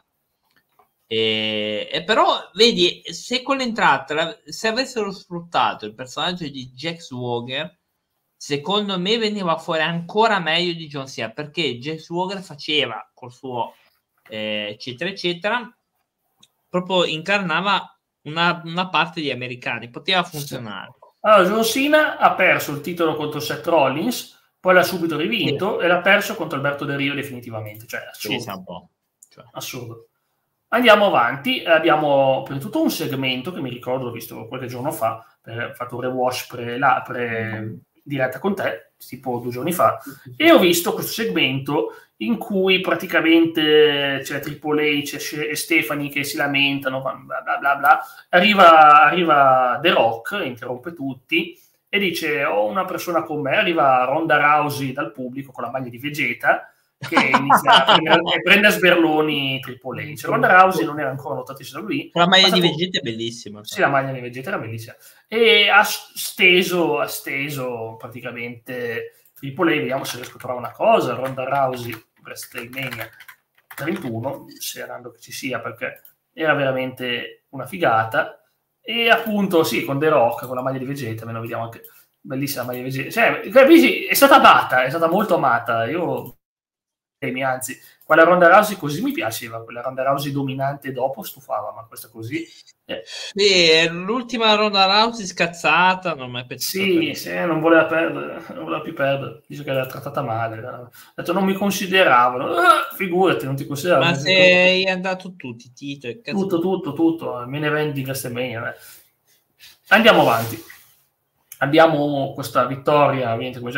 E però vedi, se quell'entrata se avessero sfruttato il personaggio di Jack Swagger, secondo me veniva fuori ancora meglio di John Cena, perché Jack Swagger faceva col suo eccetera eccetera, proprio incarnava una parte di americani, poteva funzionare. Allora John Cena ha perso il titolo contro Seth Rollins, poi l'ha subito rivinto e l'ha perso contro Alberto Del Rio definitivamente, cioè assurdo. Assurdo. Andiamo avanti, abbiamo per tutto un segmento che mi ricordo, l'ho visto qualche giorno fa, ho fatto un rewatch diretta con te, tipo 2 giorni fa, e ho visto questo segmento in cui praticamente c'è Triple H e Stephanie che si lamentano, bla bla bla bla. Arriva The Rock, interrompe tutti e dice: ho una persona con me. Arriva Ronda Rousey dal pubblico con la maglia di Vegeta che inizia a prende a sberloni Triple H. Ronda Rousey non era ancora notatissima da lui. La maglia di Vegeta è bellissima. Sì, la maglia di Vegeta era bellissima. E ha steso praticamente Triple H. Vediamo se riesco a trovare una cosa. Ronda Rousey, WrestleMania 31, sperando che ci sia, perché era veramente una figata. E appunto, sì, con The Rock, con la maglia di Vegeta, me lo vediamo anche. Bellissima la maglia di Vegeta. Cioè, è stata amata, è stata molto amata. Io... anzi, quella Ronda Rousey così mi piaceva, quella Ronda Rousey dominante dopo stufava, ma questa così sì, l'ultima Ronda Rousey scazzata non mi è piaciuta. Sì, non voleva più perdere, dice che l'ha trattata male, ha detto non mi consideravano, figurati, non ti consideravano, ma sei andato tutti Tito e tutto me ne vendi in WrestleMania. Andiamo avanti. Abbiamo questa vittoria,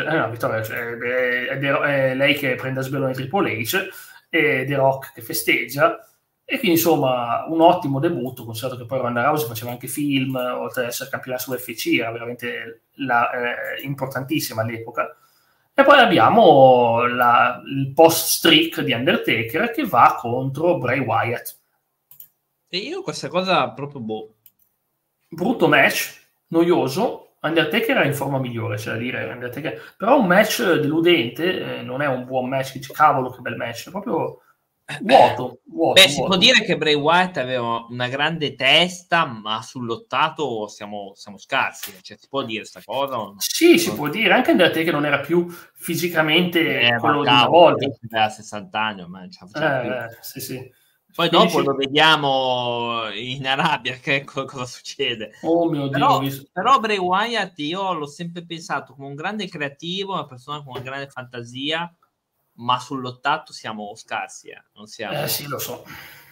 è lei che prende a sberlone Triple H e The Rock che festeggia, e quindi insomma un ottimo debutto, considerato che poi Ronda Rousey faceva anche film, oltre ad essere campionessa su UFC, era veramente importantissima all'epoca. E poi abbiamo il post-streak di Undertaker che va contro Bray Wyatt. E io questa cosa proprio brutto match, noioso. Undertaker era in forma migliore, c'è da dire, Undertaker. Però un match deludente, non è un buon match, dici cavolo che bel match, è proprio vuoto. Si può dire che Bray Wyatt aveva una grande testa, ma sul lottato siamo scarsi, cioè si può dire sta cosa? O no? Sì, si può dire, anche Undertaker non era più fisicamente quello di una volta. Aveva 60 anni ormai, sì. Poi dopo lo vediamo in Arabia, che cosa succede. Oh mio Dio. Però Bray Wyatt io l'ho sempre pensato come un grande creativo, una persona con una grande fantasia, ma sul lottato siamo scarsi. Non siamo... sì, lo so.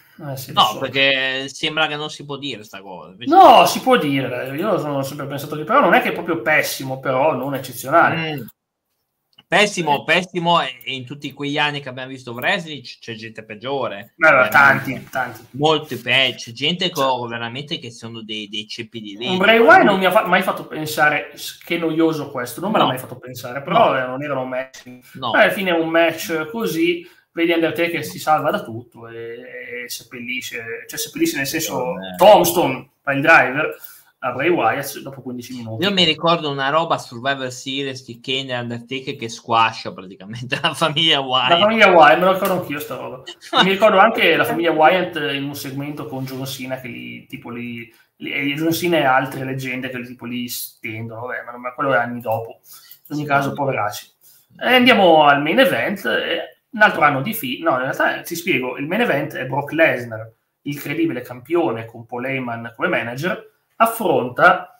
Perché sembra che non si può dire sta cosa. No, si può dire. Io sono sempre pensato che però non è che è proprio pessimo, però non eccezionale. Pessimo, e in tutti quegli anni che abbiamo visto wrestling c'è gente peggiore. Tanti. Molto peggio, gente veramente che sono dei ceppi di legno. Bray Wyatt non mi ha mai fatto pensare che noioso questo, non me l'ha mai fatto pensare, però non erano match. Alla fine è un match così, vedi Undertaker si salva da tutto e seppellisce nel senso Tombstone, il driver, a Bray Wyatt dopo 15 minuti. Io mi ricordo una roba Survivor Series di Kane e Undertaker che squascia praticamente la famiglia Wyatt. La famiglia Wyatt, me lo ricordo anch'io sta roba. Mi ricordo anche la famiglia Wyatt in un segmento con John Cena che John Cena e altre leggende che li stendono, ma quello è anni dopo. In ogni caso, poveracci. Andiamo al main event. Un altro anno di no, in realtà ti spiego, il main event è Brock Lesnar, il credibile campione con Paul Heyman come manager, affronta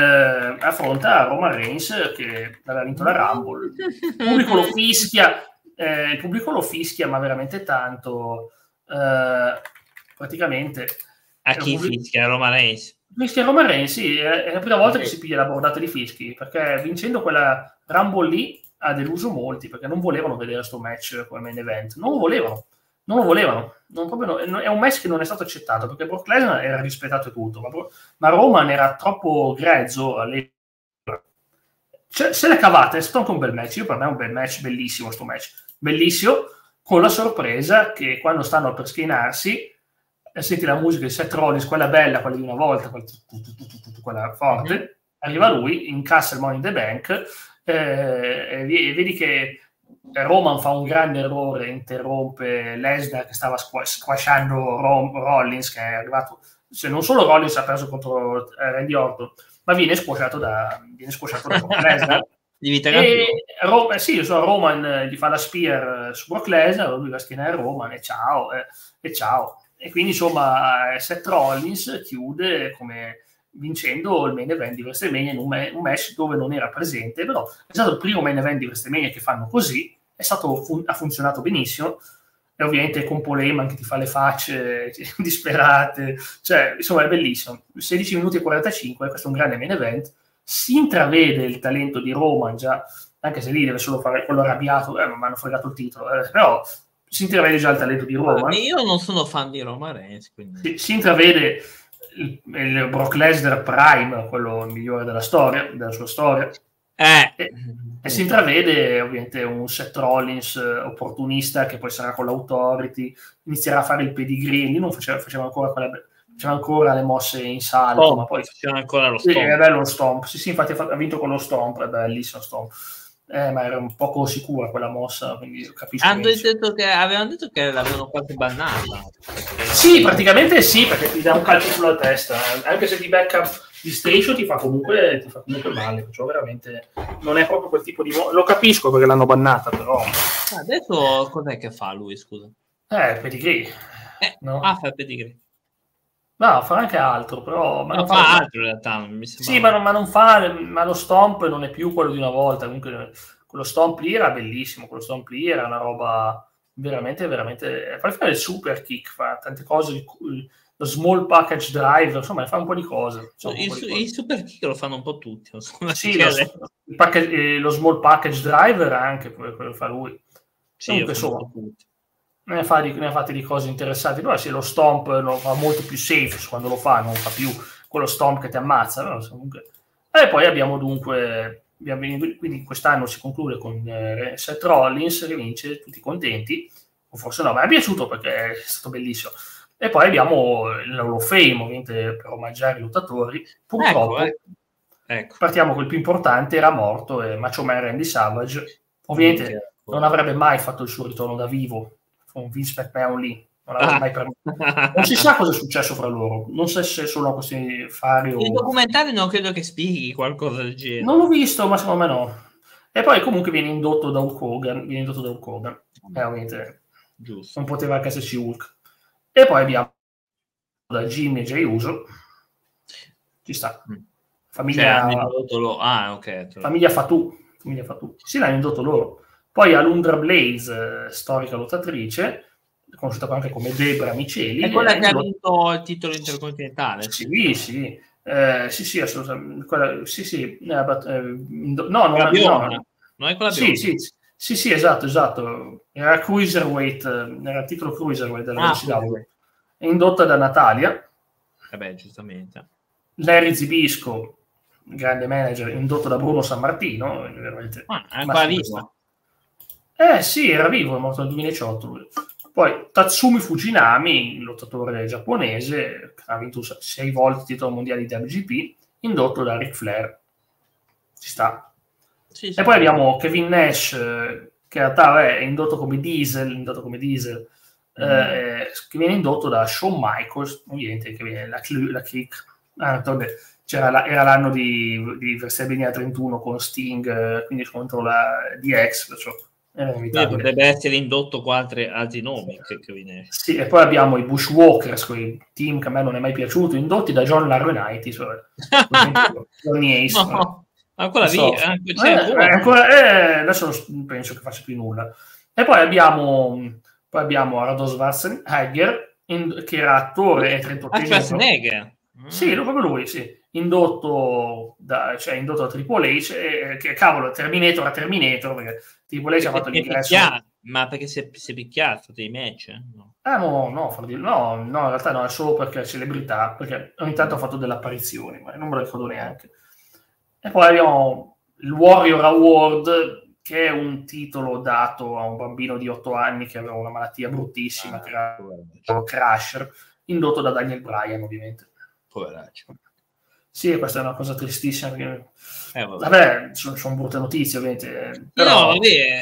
Roman Reigns che aveva vinto la Rumble. Il pubblico lo fischia, ma veramente tanto. Praticamente a chi fischia? Roman Reigns? Fischia Roman Reigns, sì, è la prima volta che si piglia la bordata di fischi, perché vincendo quella Rumble lì ha deluso molti, perché non volevano vedere questo match come main event, non lo volevano. È un match che non è stato accettato, perché Brock Lesnar era rispettato e tutto, ma Roman era troppo grezzo se l'è cavata, è stato anche un bel match. Per me è un bel match, bellissimo sto match, bellissimo, con la sorpresa che quando stanno per schienarsi senti la musica di Seth Rollins, quella bella, quella di una volta, quella forte, arriva lui, incassa il Money in the Bank, e vedi che Roman fa un grande errore, interrompe Lesnar che stava squasciando Rollins, che è arrivato, non solo Rollins ha perso contro Randy Orton, ma viene squasciato da Brock Lesnar. Roman gli fa la spear su Brock Lesnar, lui va a schienare Roman e ciao. E quindi insomma Seth Rollins chiude come vincendo il main event di WrestleMania in un match dove non era presente, però è stato il primo main event di WrestleMania che fanno così, ha funzionato benissimo. e ovviamente con Paul Heyman che ti fa le facce disperate, cioè insomma è bellissimo. 16 minuti e 45, questo è un grande main event, si intravede il talento di Roman già, anche se lì deve solo fare quello arrabbiato, ma mi hanno fregato il titolo, però si intravede già il talento di Roman. Io non sono fan di Roman Reigns, quindi... si intravede il Brock Lesnar Prime, quello migliore della storia, della sua storia, e si intravede ovviamente un Seth Rollins opportunista che poi sarà con l'Authority, inizierà a fare il pedigree, lì non faceva ancora le mosse in salto, ma poi faceva ancora lo stomp. È bello lo stomp, sì, infatti ha vinto con lo stomp, è bellissimo stomp. Ma era un poco sicura quella mossa, quindi capisco. Avevano detto che l'avevano quasi bannata. Sì, praticamente sì, perché ti dà un calcio sulla testa, anche se ti becca di striscio ti fa comunque male, cioè veramente non è proprio quel tipo di lo capisco perché l'hanno bannata, però adesso cos'è che fa lui, scusa? Pedigree. No? Fa il pedigree. No, fa anche altro, però ma non fa altro in realtà, mi sembra. Sì, ma non fa, ma lo stomp non è più quello di una volta, comunque quello stomp lì era bellissimo, quello stomp lì era una roba veramente poi fa il super kick, fa tante cose, lo small package driver, insomma fa un po' di cose. I super kick lo fanno un po' tutti, non so. Sì, lo small package driver anche quello fa lui. Sì, comunque insomma ne ha fatti di cose interessanti, però se lo stomp lo fa molto più safe quando lo fa, non fa più quello stomp che ti ammazza, no? Comunque. E poi abbiamo dunque, quindi quest'anno si conclude con Seth Rollins che vince, tutti contenti, o forse no, ma mi è piaciuto perché è stato bellissimo. E poi abbiamo l'Hall of Fame, ovviamente per omaggiare i lottatori. Purtroppo partiamo col più importante, era morto Macho Man Randy Savage, ovviamente non avrebbe mai fatto il suo ritorno da vivo con Vince McMahon lì, non si sa cosa è successo fra loro, non so se è solo una questione di fare il documentario non credo che spieghi qualcosa del genere, non l'ho visto, ma secondo me no. E poi comunque viene indotto da Hulk Hogan, ovviamente giusto, non poteva anche esserci Hulk. E poi abbiamo da Jimmy e Jey Uso, ci sta, famiglia famiglia Fatu, sì, l'hanno indotto loro. Poi Alundra Blaze, storica lottatrice, conosciuta anche come Debra Miceli. È quella che ha vinto il titolo intercontinentale. Sì, assolutamente. Non è quella sì, esatto. Era cruiserweight, era il titolo cruiserweight della WCW. È indotta da Natalia. Giustamente. Larry Zbyszko, grande manager, indotto da Bruno Sammartino. Veramente ancora vivo. Sì, era vivo, è morto nel 2018 lui. Poi Tatsumi Fujinami, lottatore giapponese, che ha vinto 6 volte il titolo mondiale di WGP, indotto da Ric Flair. Ci sta. Sì, e poi abbiamo Kevin Nash, che in realtà è indotto come Diesel, che viene indotto da Shawn Michaels, niente, che viene la Click. Era l'anno di WrestleMania 31 con Sting, quindi contro la DX, perciò potrebbe essere indotto con altri nomi sì, e poi abbiamo i Bushwalkers, quei team che a me non è mai piaciuto, indotti da John Laurinaitis, Johnny Ace, ancora adesso non penso che faccia più nulla. E poi abbiamo Arnold Schwarzenegger, che era attore e 38 Schwarzenegger. Sì, proprio lui, sì. Indotto da Triple H, che cavolo, Terminator, perché Triple H ha fatto l'ingresso. Ma perché si è picchiato dei match? No, in realtà no, è solo perché è celebrità, perché ogni tanto ha fatto delle apparizioni, ma non me lo ricordo neanche. E poi abbiamo il Warrior Award, che è un titolo dato a un bambino di 8 anni che aveva una malattia bruttissima, che era Crusher, indotto da Daniel Bryan, ovviamente. Poveraccio. Sì, questa è una cosa tristissima perché vabbè, sono brutte notizie ovviamente, però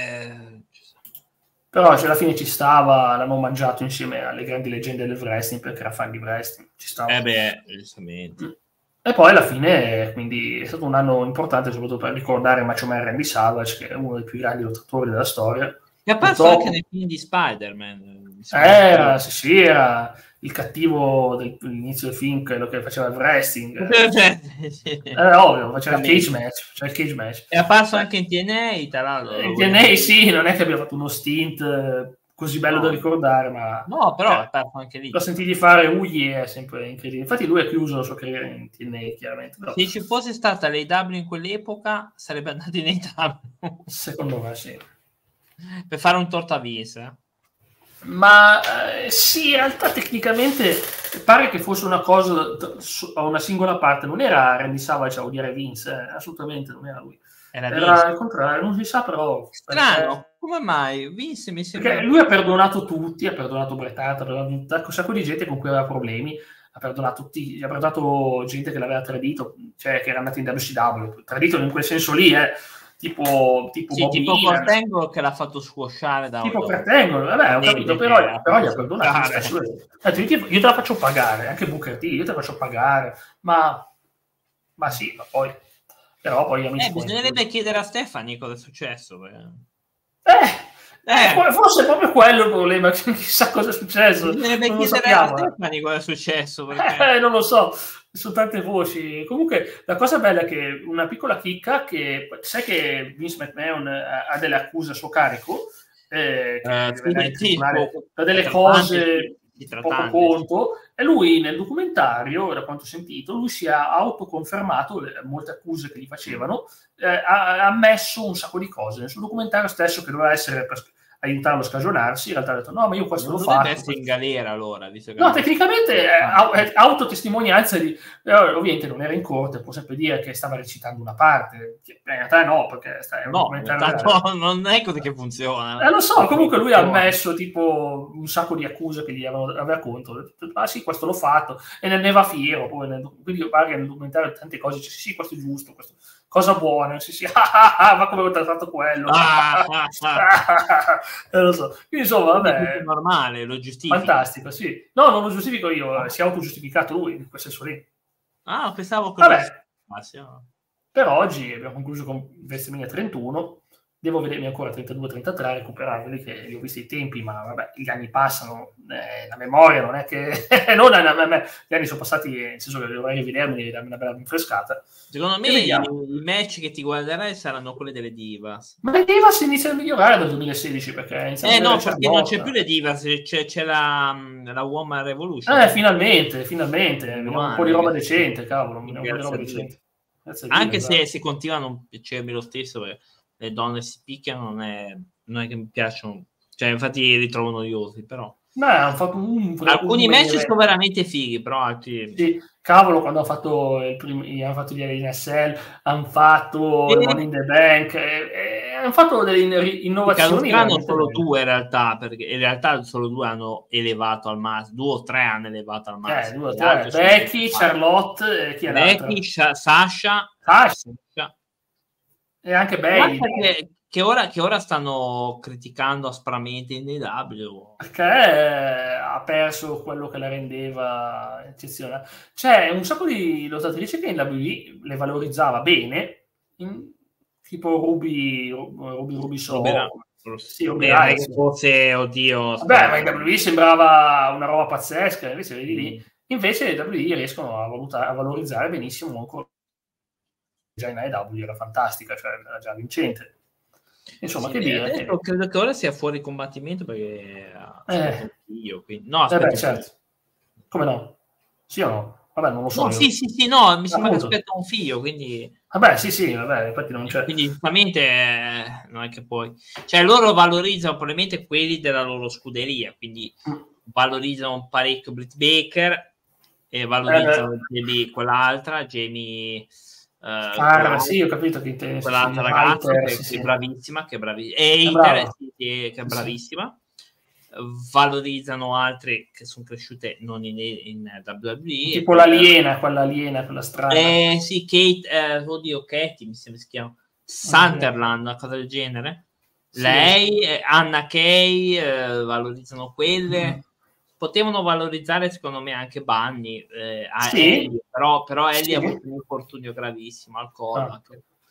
alla fine ci stava, l'hanno mangiato insieme alle grandi leggende del wrestling perché era fan di wrestling, ci stava. Giustamente. E poi alla fine quindi è stato un anno importante soprattutto per ricordare Macho Man Randy Savage, che è uno dei più grandi lottatori della storia. È apparso anche nei film di Spider-Man. Era il cattivo dell'inizio del film, quello che faceva il wrestling. Ovvio, faceva il cage match. È apparso anche in TNA, tra l'altro. In TNA sì, non è che abbia fatto uno stint così bello da ricordare, ma... No, però è perso anche lì. L'ho sentito fare Uji, è sempre incredibile. Infatti lui ha chiuso la sua carriera in TNA, chiaramente. Però... Se ci fosse stata l'AEW in quell'epoca, sarebbe andato in AEW. Secondo me sì. Per fare un torto a Vince. Ma sì, in realtà tecnicamente pare che fosse una cosa a una singola parte, non era Randy Savage a odiare Vince, assolutamente non era lui. Era il contrario, non si sa però. Strano, come mai? Vince mi sembra... Perché lui ha perdonato tutti, ha perdonato Bret Hart, ha perdonato un sacco di gente con cui aveva problemi, ha perdonato tutti, ha perdonato gente che l'aveva tradito, cioè che era andata in WCW, tradito in quel senso lì, tipo sì, tipo Kurt Angle che l'ha fatto squashare da tipo Kurt Angle, vabbè, ho capito, però gli ha perdonato. Io te la faccio pagare, anche Booker T, io te la faccio pagare, ma sì, ma poi però poi amici bisognerebbe chiedere a Stephanie cosa è successo. Forse è proprio quello il problema, chissà cosa è successo. Bisognerebbe chiedere a Stephanie cosa è successo. Perché... non lo so, sono tante voci. Comunque la cosa bella è che una piccola chicca, che sai che Vince McMahon ha delle accuse a suo carico, da delle cose poco conto, e lui nel documentario, da quanto ho sentito, lui si è autoconfermato molte accuse che gli facevano, ha ammesso un sacco di cose nel suo documentario stesso, che doveva essere per aiutarlo a scagionarsi. In realtà ha detto no, ma io questo l'ho fatto. Deve essere in galera allora, visto che no, tecnicamente è autotestimonianza di ovviamente non era in corte, può sempre dire che stava recitando una parte, in realtà no, perché non è così che funziona. Lo so, comunque lui ha ammesso tipo un sacco di accuse che gli aveva contro. Ah sì, questo l'ho fatto, e ne va fiero. Poi quindi pare che nel documentario tante cose dice sì, questo è giusto, questo cosa buona, sì, ma come ho trattato quello. Lo so. Quindi insomma, vabbè, è normale, lo giustifico. Fantastico, sì. No, non lo giustifico io, si è autogiustificato lui in quel senso lì. Pensavo che per oggi abbiamo concluso con WrestleMania 31. Devo vedermi ancora 32-33, recuperarli, che li ho visti i tempi, ma vabbè, gli anni passano, la memoria non è che... non gli anni sono passati, nel senso che dovrei rivedermi e darmi una bella rinfrescata. Secondo me i match che ti guarderai saranno quelli delle Divas. Ma le Divas iniziano a migliorare dal 2016, perché perché non c'è più le Divas, c'è la Woman Revolution. Finalmente, vediamo un po' di roba decente, cavolo, un po' di roba decente. Anche se continua a non piacermi lo stesso, perché le donne si picchiano, non è che mi piacciono, cioè infatti li ritrovo noiosi, però hanno fatto alcuni match sono veramente fighi, però altri... Sì, cavolo, quando hanno fatto hanno fatto gli NSL, hanno fatto il Money in the Bank, hanno fatto delle innovazioni. Hanno solo due in realtà, perché in realtà solo due hanno elevato al massimo, 2 o 3 hanno elevato al massimo. 2 o 3, Becky, Charlotte, chi è l'altra? Becky, Sasha. E anche Bayley, che ora stanno criticando aspramente in AEW perché ha perso quello che la rendeva eccezionale. C'è un sacco di lottatrici che in WWE le valorizzava bene, tipo Ruby fosse, oddio, vabbè, ma in WWE sembrava una roba pazzesca, invece vedi lì, invece le WWE riescono a valorizzare benissimo ancora. Già in AEW era fantastica, cioè era già vincente. Insomma, che dire. Credo che ora sia fuori combattimento perché io, quindi... No, aspetta. Certo. Come no? Sì o no? Vabbè, non lo so. No, sì, no, mi sembra che aspetta un figlio, quindi... Vabbè, sì, vabbè, infatti non c'è. Quindi, giustamente, non è che poi... Cioè, loro valorizzano probabilmente quelli della loro scuderia, quindi valorizzano parecchio Britt Baker e valorizzano quell'altra, Jamie... sì, ho capito che intendi. Quell'altra ragazza che è bravissima, che è bravissima. Valorizzano altre che sono cresciute non in WWE, tipo l'aliena, quella strana. Sì, Kate, Katie mi sembra si chiama Sunderland, una cosa del genere. Sì. Lei, Anna Kay, valorizzano quelle. Potevano valorizzare secondo me anche Bunny, Ellie, però Ellie ha avuto un infortunio gravissimo al collo.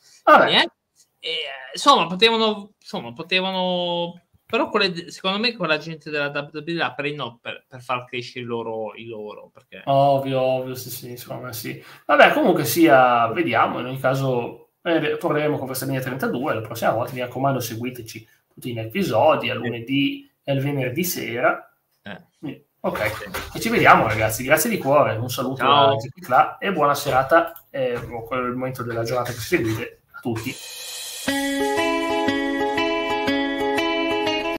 Insomma, potevano però secondo me quella gente della WWE la prendono per far crescere i loro perché... ovvio, sì, secondo me sì. Vabbè, comunque sia, vediamo, in ogni caso torneremo con WrestleMania 32 la prossima volta. Mi raccomando, seguiteci tutti gli episodi, a lunedì è il venerdì sera. Ok, e ci vediamo ragazzi, grazie di cuore, un saluto a GP e buona serata, o quel momento della giornata che seguite a tutti.